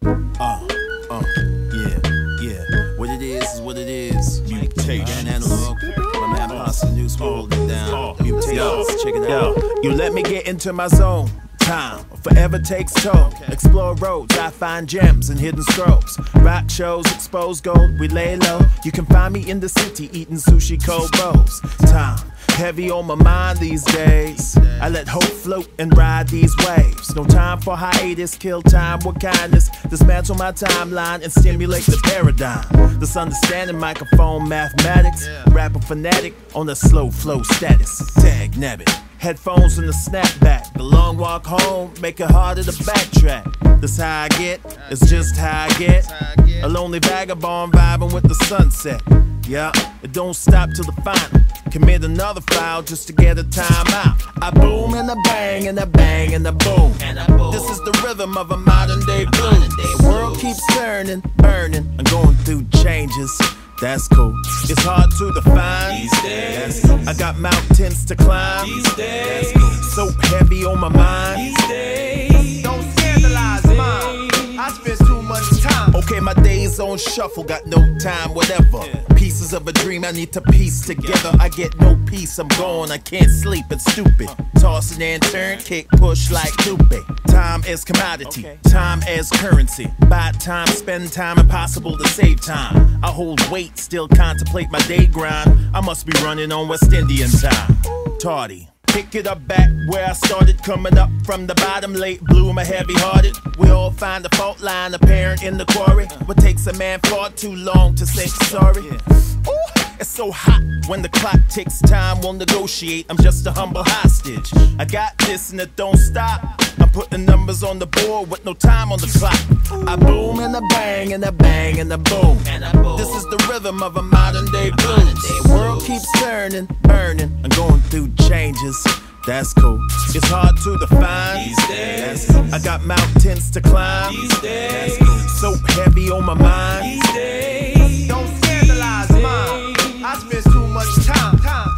Yeah, yeah. What it is what it is. Mutation. And analog. My man Pasta News hold it down. Mutations, check it out. You let me get into my zone. Time forever takes toll. Explore roads, I find gems and hidden scrolls. Rock shows, expose gold, we lay low. You can find me in the city eating sushi cold bowls. Time heavy on my mind these days. I let hope float and ride these waves. No time for hiatus, kill time with kindness. Dismantle my timeline and stimulate the paradigm. This understanding microphone mathematics. Rapper fanatic on the slow flow status. Tag nabbit. Headphones in the snapback. The long walk home make it harder to backtrack. This how I get, it's just how I get. A lonely vagabond vibing with the sunset. Yeah, it don't stop till the final. Commit another foul just to get a time out. I boom and I bang and I bang and I boom. This is the rhythm of a modern day blues. The world keeps turning, burning, and going through changes. That's cool. It's hard to define these days. I got mountains to climb these days. So heavy on my mind these days. Don't scandalize mine. I spend too much time. Okay, my days on shuffle, got no time, whatever. Pieces of a dream I need to piece together. I get no peace, I'm gone, I can't sleep, it's stupid. Tossing and turn, kick, push like Lupe. Time is commodity, time as currency. Buy time, spend time, impossible to save time. I hold weight, still contemplate my day grind. I must be running on West Indian time. Tardy. Pick it up back where I started, coming up from the bottom, late bloomer, heavy-hearted. We all find the fault line apparent in the quarry. What takes a man far too long to say sorry? Ooh, it's so hot when the clock ticks, time will negotiate. I'm just a humble hostage. I got this and it don't stop. I'm putting numbers on the board with no time on the clock. I boom and I bang and I bang and I boom. This is the rhythm of a modern day blues. The world keeps turning, burning, and going through changes. That's cool. It's hard to define these days. I got mountains to climb these days. So heavy on my mind these days. Don't scandalize mine. I spend too much time.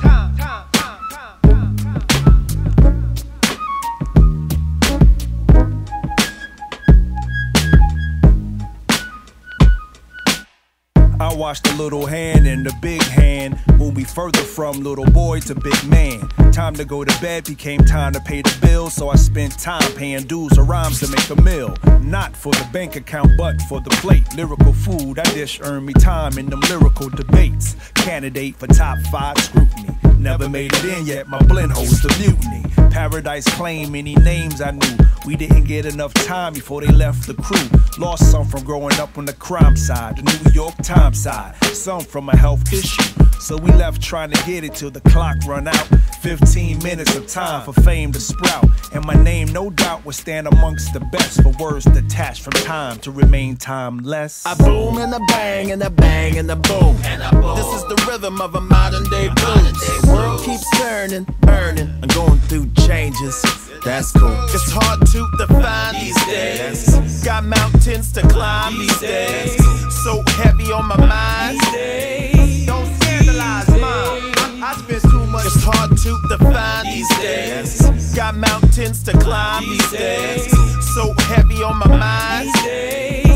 I watched the little hand and the big hand move me further from little boy to big man. Time to go to bed became time to pay the bills, so I spent time paying dues or rhymes to make a meal. Not for the bank account, but for the plate. Lyrical food I dish earned me time in them lyrical debates. Candidate for top 5 scrutiny. Never made it in yet, my blend holds the mutiny. Paradise claim any names I knew. We didn't get enough time before they left the crew. Lost some from growing up on the crime side, the New York Times side. Some from a health issue. So we left trying to get it till the clock run out. 15 minutes of time for fame to sprout. And my name no doubt will stand amongst the best for words detached from time to remain timeless. I boom and I bang and I bang and I boom. This is the rhythm of a modern day blues. The world keeps turning, burning, and going through changes. That's cool. It's hard to define these days. Got mountains to climb these days. So heavy on my mind these days. Don't scandalize mine. I spend too much. It's hard to define these days. Got mountains to climb these days. So heavy on my mind these days.